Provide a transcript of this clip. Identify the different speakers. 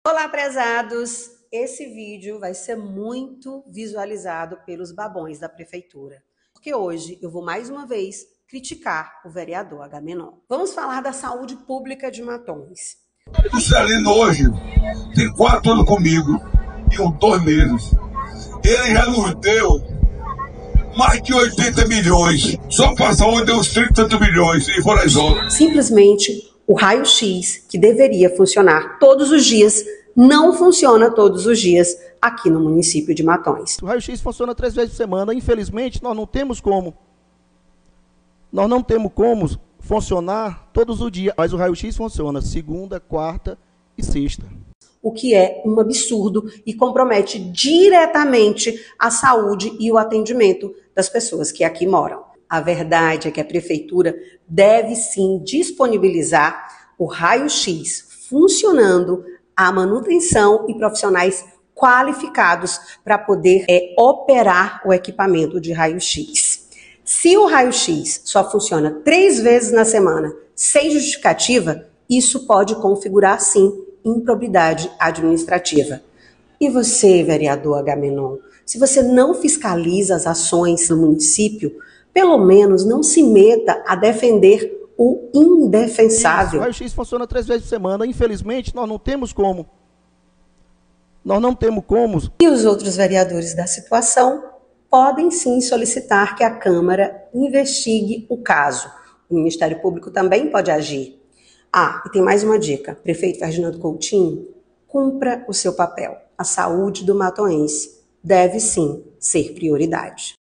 Speaker 1: Olá, prezados! Esse vídeo vai ser muito visualizado pelos babões da prefeitura, porque hoje eu vou mais uma vez criticar o vereador Agamenon. Vamos falar da saúde pública de Matões.
Speaker 2: O Celino hoje tem 4 anos comigo e uns 2 meses. Ele já nos deu mais de 80 milhões. Só para a saúde deu uns 30 milhões e fora as outras.
Speaker 1: Simplesmente o raio-x, que deveria funcionar todos os dias, não funciona todos os dias aqui no município de Matões.
Speaker 3: O raio-x funciona 3 vezes por semana. Infelizmente, nós não temos como funcionar todos os dias, mas o raio-x funciona segunda, quarta e sexta.
Speaker 1: O que é um absurdo e compromete diretamente a saúde e o atendimento das pessoas que aqui moram. A verdade é que a prefeitura deve sim disponibilizar o raio-x funcionando, a manutenção e profissionais qualificados para poder operar o equipamento de raio-x. Se o raio-x só funciona 3 vezes na semana, sem justificativa, isso pode configurar sim improbidade administrativa. E você, vereador Agamenon, se você não fiscaliza as ações do município, pelo menos não se meta a defender o indefensável.
Speaker 3: O raio-x funciona 3 vezes por semana. Infelizmente, nós não temos como.
Speaker 1: E os outros vereadores da situação podem sim solicitar que a Câmara investigue o caso. O Ministério Público também pode agir. Ah, e tem mais uma dica. Prefeito Ferdinando Coutinho, cumpra o seu papel. A saúde do matoense deve sim ser prioridade.